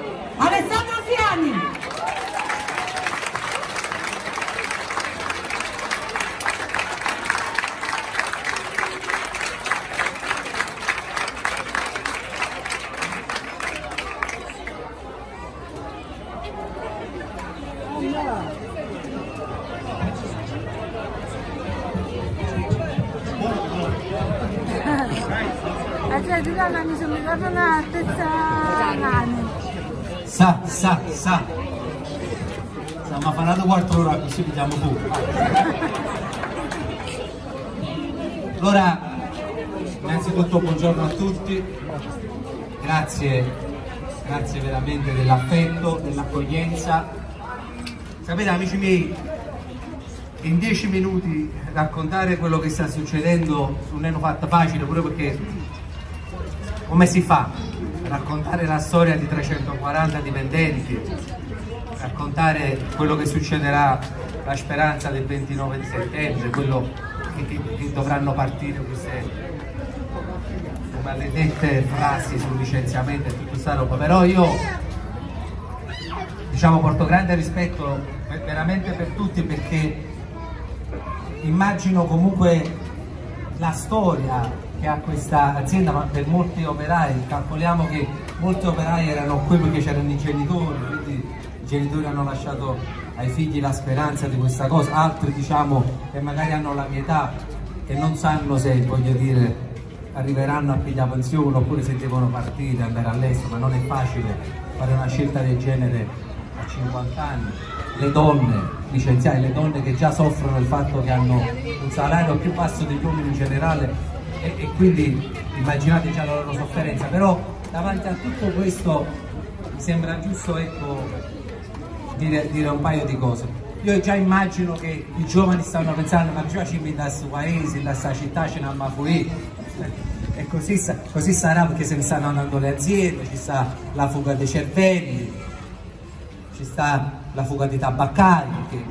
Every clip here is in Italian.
Alessandro Fiani. Sa. Stiamo parlando 4 ore così pigliamo fuoco. Allora, innanzitutto buongiorno a tutti, grazie veramente dell'affetto, dell'accoglienza. Sapete amici miei, in 10 minuti raccontare quello che sta succedendo non è fatto facile, pure perché come si fa? Raccontare la storia di 340 dipendenti, raccontare quello che succederà, la speranza del 29 di settembre, quello che dovranno partire queste maledette frasi sul licenziamento e tutta questa roba. Però io diciamo porto grande rispetto veramente per tutti, perché immagino comunque la storia che ha questa azienda, ma per molti operai, calcoliamo che molti operai erano qui perché c'erano i genitori, quindi i genitori hanno lasciato ai figli la speranza di questa cosa, altri diciamo che magari hanno la mia età e non sanno se, voglio dire, arriveranno a pigliare pensione oppure se devono partire, andare all'estero, ma non è facile fare una scelta del genere a 50 anni. Le donne licenziate, le donne che già soffrono il fatto che hanno un salario più basso degli uomini in generale, e quindi immaginate già la loro sofferenza. Però davanti a tutto questo mi sembra giusto, ecco, dire un paio di cose. Io già immagino che i giovani stanno pensando, ma già ci da questo paese, da questa città ce n'hanno fuori, e così sarà, perché se ne stanno andando le aziende, ci sta la fuga dei cervelli, ci sta la fuga di tabaccari,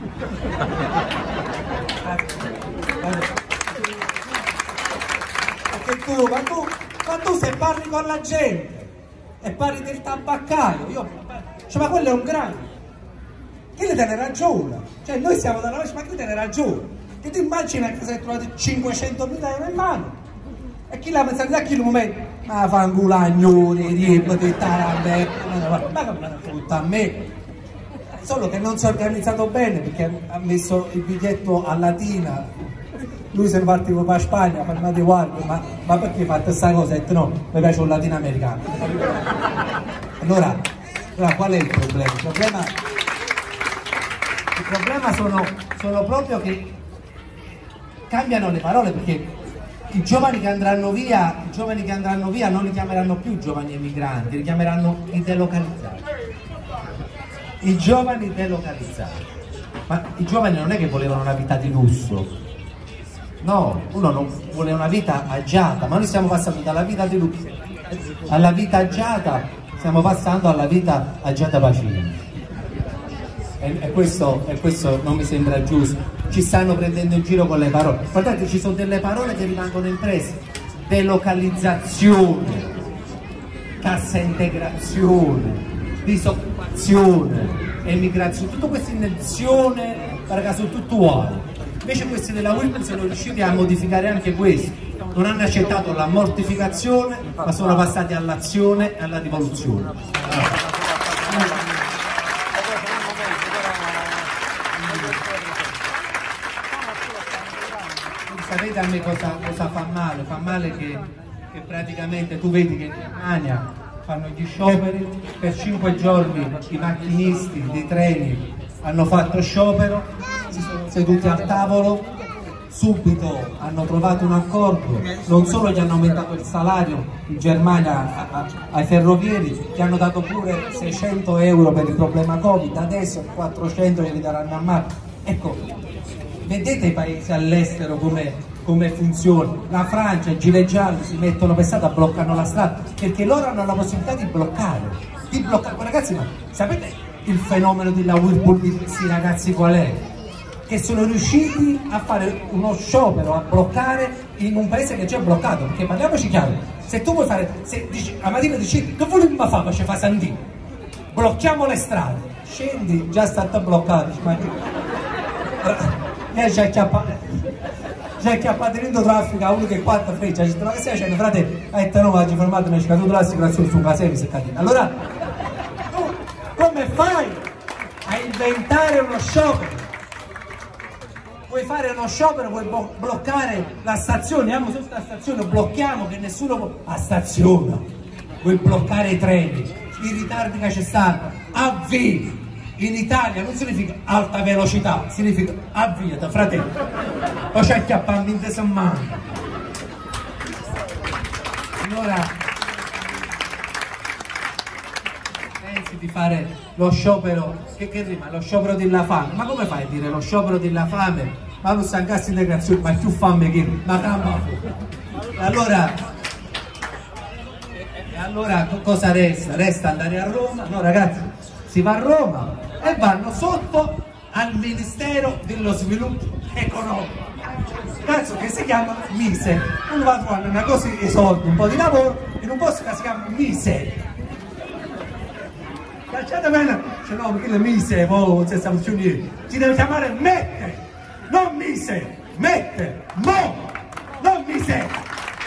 ma tu se parli con la gente e parli del tabaccaio, cioè, ma quello è un grande, che le tiene ragione, cioè noi siamo dalla parte, ma chi tiene ragione? Che tu immagina che si è trovato 500.000 euro in mano e chi l'ha pensato a chi lo mette? Ma fangulagnoni, ripeti, tarambe, ma come frutta a me? Solo che non si è organizzato bene, perché ha messo il biglietto a Latina. Lui se ne partiva per Spagna, per me guarda, ma perché hai fatto questa cosa? E no, mi piace un latinoamericano. Allora qual è il problema? Il problema sono proprio che cambiano le parole, perché i giovani che andranno via non li chiameranno più giovani emigranti, li chiameranno i delocalizzati. I giovani delocalizzati. Ma i giovani non è che volevano una vita di lusso. No, uno non vuole una vita agiata, ma noi stiamo passando dalla vita di lusso alla vita agiata, stiamo passando alla vita agiata pacifica. E questo non mi sembra giusto. Ci stanno prendendo in giro con le parole. Guardate, ci sono delle parole che rimangono impresse: delocalizzazione, cassa integrazione, disoccupazione, emigrazione, tutto questa invenzione, ragazzi, sono tutto uguali. Invece questi della Whirlpool sono riusciti a modificare anche questo, non hanno accettato la mortificazione, ma sono passati all'azione e alla rivoluzione. Sapete a me cosa fa male? Fa male che praticamente tu vedi che in Germania fanno gli scioperi, per 5 giorni i macchinisti dei treni hanno fatto sciopero, si sono seduti al tavolo, subito hanno trovato un accordo, non solo gli hanno aumentato il salario in Germania ai ferrovieri, gli hanno dato pure 600 euro per il problema Covid, adesso 400 glieli daranno a marzo. Ecco, vedete i paesi all'estero come funziona. La Francia, i gilet gialli si mettono per strada, bloccano la strada, perché loro hanno la possibilità di bloccare. Ragazzi, ma sapete il fenomeno della Whirlpool di questi ragazzi qual è? Che sono riusciti a fare uno sciopero, a bloccare in un paese che è già bloccato, perché parliamoci chiaro, se tu vuoi fare, se dici, a Mattina dici, che volevi fare, ci fa Sandino, blocchiamo le strade, scendi, già stata bloccata, già chiappato dentro traffico a uno che quattro freccia, ma che stai facendo, frate? No, oggi fermato, mi è scaduto l'assicurazione su un casino, mi si è caduto. Allora, tu come fai a inventare uno sciopero? Vuoi fare uno sciopero, vuoi bloccare la stazione, andiamo su questa stazione, blocchiamo che nessuno può... A stazione, vuoi bloccare i treni, i ritardi che c'è stato, avvii. In Italia non significa alta velocità, significa avviata, fratello. Poi c'è chiappando in desammano. Allora, pensi di fare lo sciopero, che rima? Lo sciopero della fame. Ma come fai a dire lo sciopero della fame? Ma non sta in cassa integrazione, ma è più fame che... Ma calma. Allora cosa resta? Resta andare a Roma? No ragazzi, si va a Roma e vanno sotto al Ministero dello Sviluppo Economico, cazzo, che si chiama MISE. Uno va a trovare una cosa di soldi, un po' di lavoro in un posto che si chiama MISE. Cacciate bene, se no perché le MISE poi non si sa più niente. Ci deve chiamare METTE, non MISE, METTE, non MISE.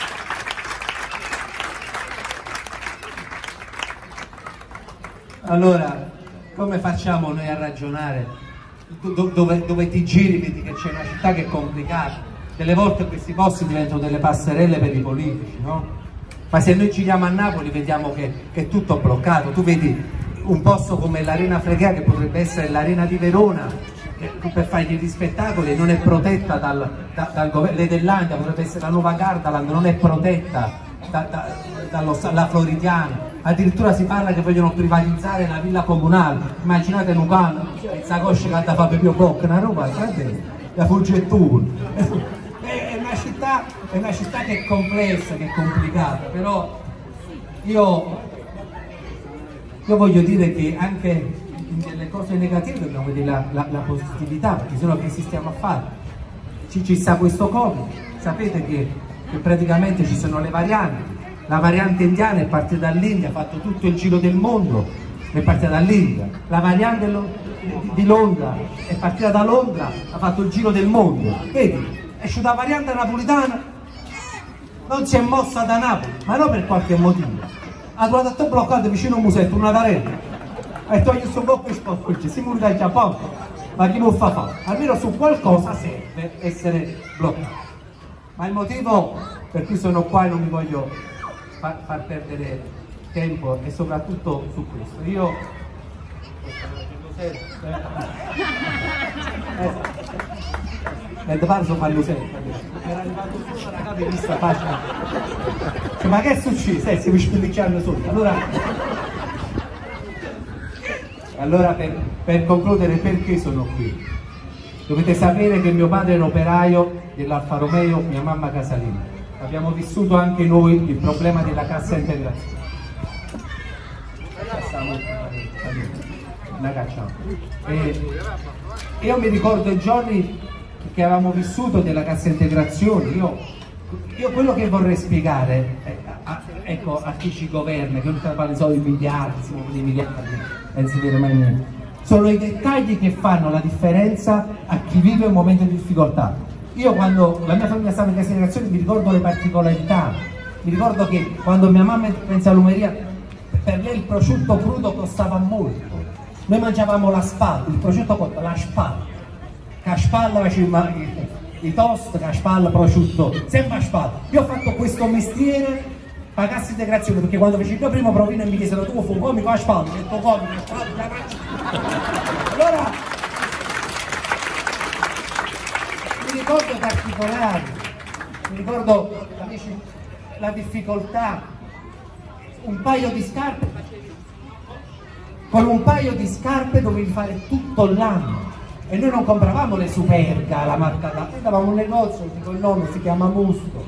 Allora, come facciamo noi a ragionare? Dove ti giri vedi che c'è una città che è complicata. Delle volte questi posti diventano delle passerelle per i politici, no? Ma se noi giriamo a Napoli vediamo che è tutto bloccato. Tu vedi un posto come l'Arena Fregrea, che potrebbe essere l'Arena di Verona, per fare gli spettacoli, non è protetta dal governo. L'Edellandia potrebbe essere la nuova Gardaland, non è protetta dalla Floridiana. Addirittura si parla che vogliono privatizzare la villa comunale. Immaginate Nucano, il Sacosce che ha fatto più bocca, una roba, la fuggettura. È una città che è complessa, che è complicata, però io voglio dire che anche nelle cose negative dobbiamo vedere la positività, perché sennò che stiamo a fare? Ci sta questo Covid, sapete che praticamente ci sono le varianti. La variante indiana è partita dall'India, ha fatto tutto il giro del mondo, è partita dall'India. La variante di Londra è partita da Londra, ha fatto il giro del mondo. Vedi, è uscita la variante napolitana, non si è mossa da Napoli, ma non per qualche motivo. Ha trovato bloccato vicino a un musetto, una carena, e toglie questo blocco e sposta, si muore dal Giappone, ma chi può fare? Almeno su qualcosa serve essere bloccato. Ma il motivo per cui sono qua e non mi voglio far perdere tempo e soprattutto su questo. Io parlo fallo sempre. Era arrivato solo la capa e vista faccia. Ma che è successo? Stiamo spillicciando sotto. Allora per concludere, perché sono qui? Dovete sapere che mio padre è un operaio dell'Alfa Romeo, mia mamma casalinga. Abbiamo vissuto anche noi il problema della cassa integrazione. La cacciamo. Io mi ricordo i giorni che avevamo vissuto della cassa integrazione. Io quello che vorrei spiegare a chi ci governa, che non sta parlando solo di miliardi, si muovono di miliardi, non si vede mai niente. Sono i dettagli che fanno la differenza a chi vive un momento di difficoltà. Io quando la mia famiglia stava in cassa integrazione mi ricordo le particolarità, mi ricordo che quando mia mamma pensa all'umeria, per lei il prosciutto crudo costava molto. Noi mangiavamo la spalla, il prosciutto cotto, la spalla. Che a spalla faceva i toast, che a spalla prosciutto, sempre a spalla. Io ho fatto questo mestiere per la cassa integrazione, perché quando feci il mio primo provino e mi chiesero tu fu comico a spalla, ho detto comico a spalla, allora mi ricordo i particolari, mi ricordo la difficoltà, un paio di scarpe, con un paio di scarpe dovevi fare tutto l'anno e noi non compravamo le Superga, la marca da, noi andavamo a un negozio, dico il nome, si chiama Musto,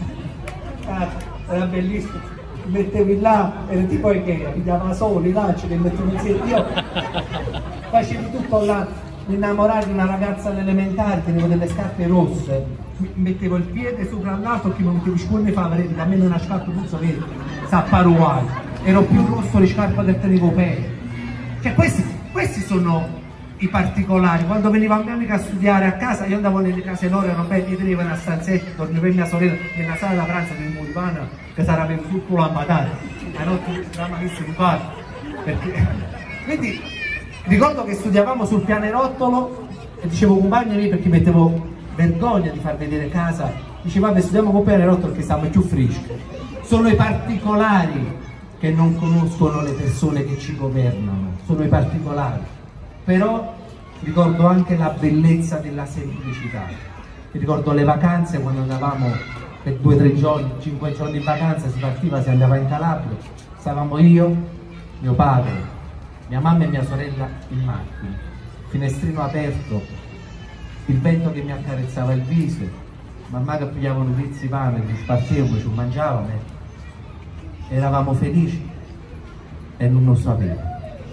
era bellissimo, ti mettevi là, era tipo Ikea, pigliava soli, lance, li mettevi insieme, io facevi tutto l'anno. Mi innamorai di una ragazza all'elementare, tenevo delle scarpe rosse, mi mettevo il piede sopra l'altro che mi mettevo scorne fa, vedete, a me una scarpa puzzo verde, sapparuai, ero più rosso le scarpe del tenevo pelle. Perché questi sono i particolari. Quando veniva mia amica a studiare a casa, io andavo nelle case loro, erano belli, mi tenevano a stanzetta, dormivo per mia sorella nella sala da pranzo del Murivana, che sarà venuto tutto lampadato, a notte eravamo messi in parte. Quindi ricordo che studiavamo sul pianerottolo e dicevo compagni miei, perché mettevo vergogna di far vedere casa, dicevo vabbè studiamo con pianerottolo perché stiamo più freschi. Sono i particolari che non conoscono le persone che ci governano, sono i particolari. Però ricordo anche la bellezza della semplicità. Mi ricordo le vacanze, quando andavamo per 2 o 3 giorni, 5 giorni in vacanza, si partiva, si andava in Calabria, stavamo io, mio padre, mia mamma e mia sorella in macchina, finestrino aperto, il vento che mi accarezzava il viso, mamma che pigliavano pezzi di pane, ci spartivamo, ci mangiavamo, eravamo felici e non lo sapevamo.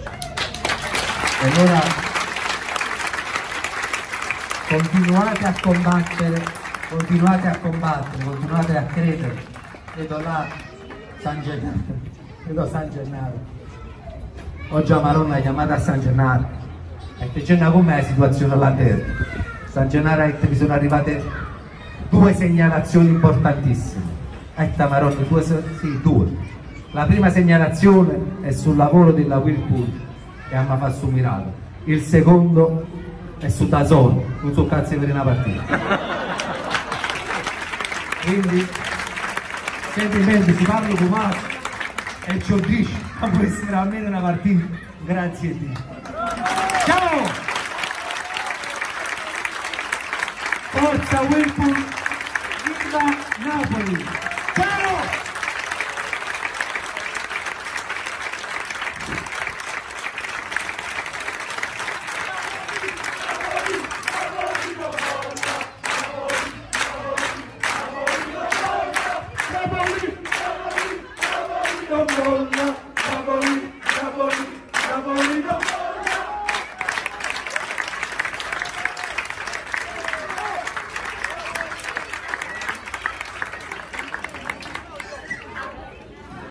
E allora continuate a combattere, continuate a credere. Vedo là San Gennaro, oggi a Maronna è chiamata a San Gennaro, e che c'è com'è la situazione alla terra. San Gennaro è che mi sono arrivate 2 segnalazioni importantissime. Maronna, 2. La prima segnalazione è sul lavoro della Whirlpool, che mi ha fatto un miracolo. Il secondo è su Dazon, non so cazzo per una partita. Quindi semplicemente si parla con Marco e ci dice ma può essere almeno una partita. Grazie a Dio. Ciao! Forza Whirlpool, viva Napoli! Ciao!